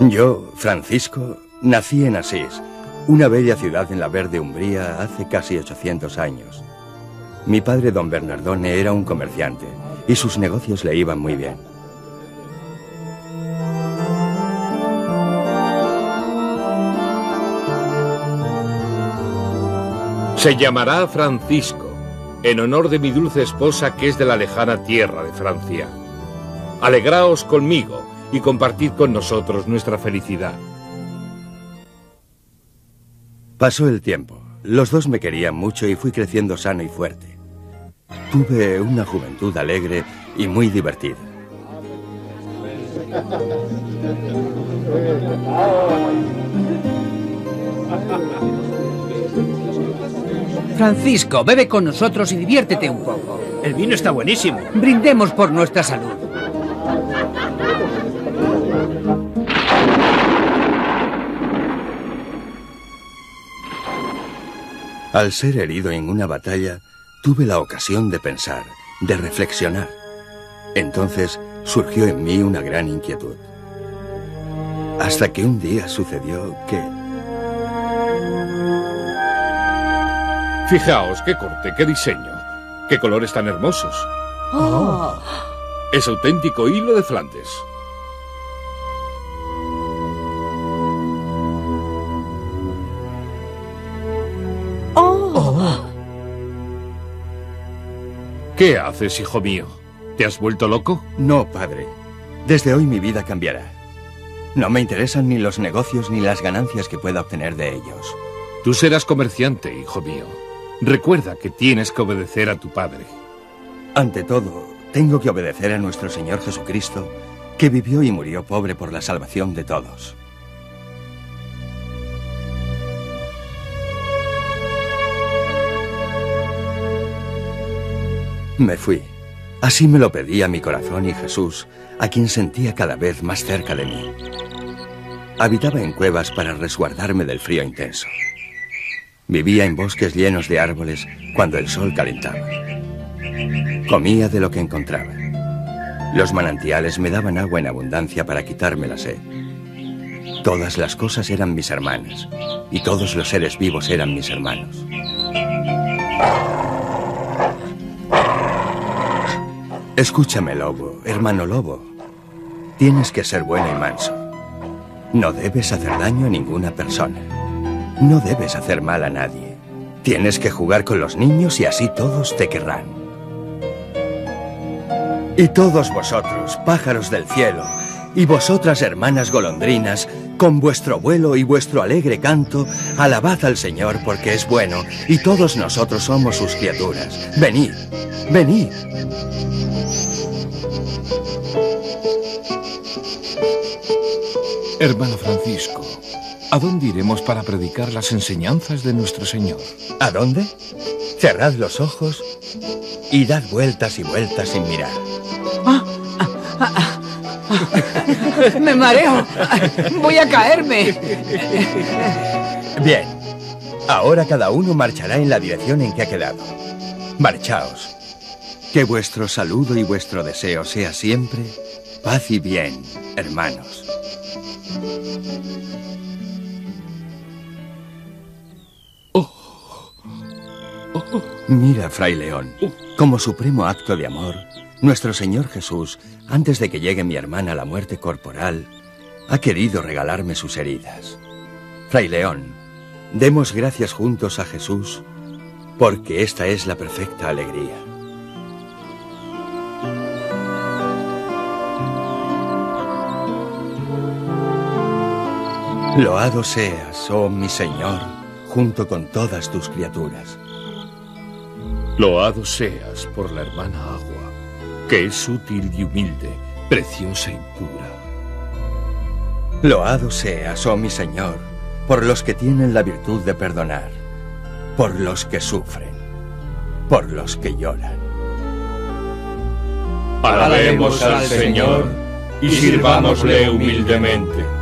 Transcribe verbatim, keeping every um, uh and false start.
Yo, Francisco, nací en Asís, una bella ciudad en la verde Umbría, hace casi ochocientos años. Mi padre, don Bernardone, era un comerciante y sus negocios le iban muy bien. Se llamará Francisco, en honor de mi dulce esposa que es de la lejana tierra de Francia. Alegraos conmigo y compartid con nosotros nuestra felicidad. Pasó el tiempo. Los dos me querían mucho y fui creciendo sano y fuerte. Tuve una juventud alegre y muy divertida. Francisco, bebe con nosotros y diviértete un poco. El vino está buenísimo. Brindemos por nuestra salud. Al ser herido en una batalla, tuve la ocasión de pensar, de reflexionar. Entonces surgió en mí una gran inquietud. Hasta que un día sucedió que... Fijaos, qué corte, qué diseño, qué colores tan hermosos. Oh. Es auténtico hilo de Flandes. Oh. ¿Qué haces, hijo mío? ¿Te has vuelto loco? No, padre. Desde hoy mi vida cambiará. No me interesan ni los negocios ni las ganancias que pueda obtener de ellos. Tú serás comerciante, hijo mío. Recuerda que tienes que obedecer a tu padre. Ante todo, tengo que obedecer a nuestro Señor Jesucristo, que vivió y murió pobre por la salvación de todos. Me fui. Así me lo pedía mi corazón y Jesús, a quien sentía cada vez más cerca de mí. Habitaba en cuevas para resguardarme del frío intenso. Vivía en bosques llenos de árboles cuando el sol calentaba. Comía de lo que encontraba. Los manantiales me daban agua en abundancia para quitarme la sed. Todas las cosas eran mis hermanas, y todos los seres vivos eran mis hermanos. Escúchame, lobo, hermano lobo. Tienes que ser bueno y manso. No debes hacer daño a ninguna persona. No debes hacer mal a nadie. Tienes que jugar con los niños y así todos te querrán. Y todos vosotros, pájaros del cielo, y vosotras, hermanas golondrinas, con vuestro vuelo y vuestro alegre canto, alabad al Señor porque es bueno, y todos nosotros somos sus criaturas. Venid, venid. Hermano Francisco, ¿a dónde iremos para predicar las enseñanzas de nuestro Señor? ¿A dónde? Cerrad los ojos y dad vueltas y vueltas sin mirar. Ah, ah, ah, ah. ¡Me mareo! ¡Voy a caerme! Bien. Ahora cada uno marchará en la dirección en que ha quedado. Marchaos. Que vuestro saludo y vuestro deseo sea siempre paz y bien, hermanos. Mira, Fray León, como supremo acto de amor, nuestro Señor Jesús, antes de que llegue mi hermana a la muerte corporal, ha querido regalarme sus heridas. Fray León, demos gracias juntos a Jesús, porque esta es la perfecta alegría. Loado seas, oh mi Señor, junto con todas tus criaturas. Loado seas por la hermana agua, que es útil y humilde, preciosa y pura. Loado seas, oh mi Señor, por los que tienen la virtud de perdonar, por los que sufren, por los que lloran. Alabemos al Señor y sirvámosle humildemente.